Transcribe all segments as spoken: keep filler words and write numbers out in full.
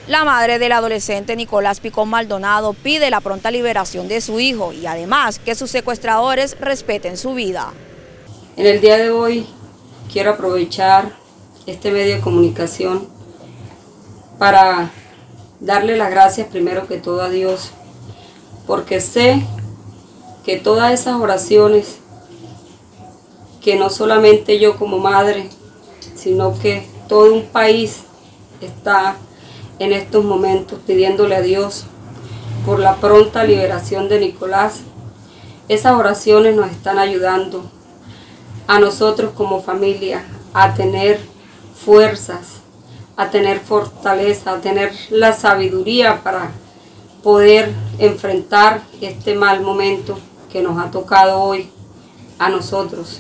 La madre del adolescente Nicolás Picón Maldonado pide la pronta liberación de su hijo y además que sus secuestradores respeten su vida. En el día de hoy quiero aprovechar este medio de comunicación para darle las gracias primero que todo a Dios, porque sé que todas esas oraciones, que no solamente yo como madre, sino que todo un país está en estos momentos pidiéndole a Dios por la pronta liberación de Nicolás. Esas oraciones nos están ayudando a nosotros como familia a tener fuerzas, a tener fortaleza, a tener la sabiduría para poder enfrentar este mal momento que nos ha tocado hoy a nosotros.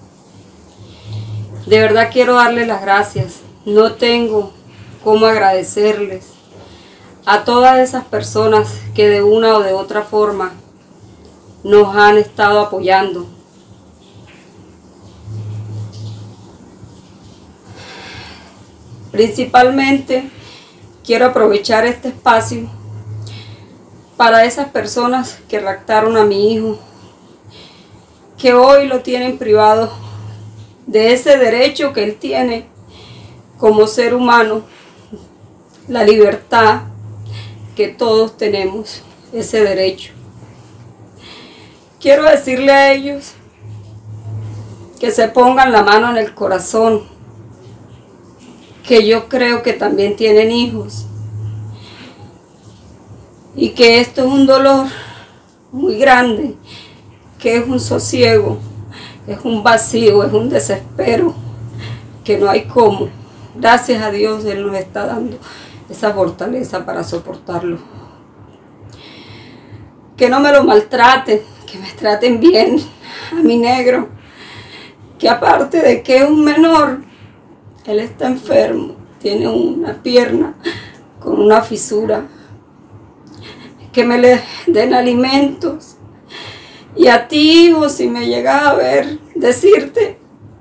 De verdad quiero darles las gracias. No tengo cómo agradecerles a todas esas personas que de una o de otra forma nos han estado apoyando. Principalmente quiero aprovechar este espacio para esas personas que raptaron a mi hijo, que hoy lo tienen privado de ese derecho que él tiene como ser humano, la libertad que todos tenemos, ese derecho. Quiero decirle a ellos que se pongan la mano en el corazón, que yo creo que también tienen hijos y que esto es un dolor muy grande, que es un sosiego, es un vacío, es un desespero, que no hay cómo. Gracias a Dios Él nos está dando esa fortaleza para soportarlo. Que no me lo maltraten, que me traten bien a mi negro, que aparte de que es un menor, él está enfermo, tiene una pierna con una fisura, que me le den alimentos. Y a ti, hijo, si me llegas a ver, decirte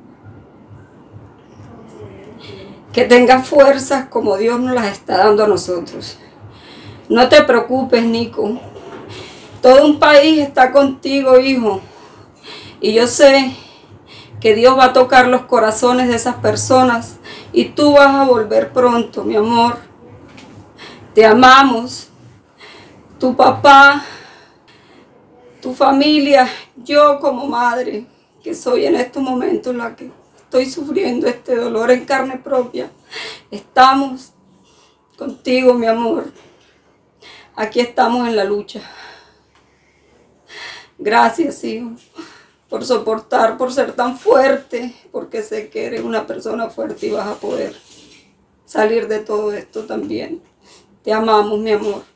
que tengas fuerzas como Dios nos las está dando a nosotros. No te preocupes, Nico. Todo un país está contigo, hijo. Y yo sé que Dios va a tocar los corazones de esas personas y tú vas a volver pronto, mi amor. Te amamos. Tu papá, tu familia, yo como madre, que soy en estos momentos la que estoy sufriendo este dolor en carne propia. Estamos contigo, mi amor. Aquí estamos en la lucha. Gracias, hijo, por soportar, por ser tan fuerte, porque sé que eres una persona fuerte y vas a poder salir de todo esto también. Te amamos, mi amor.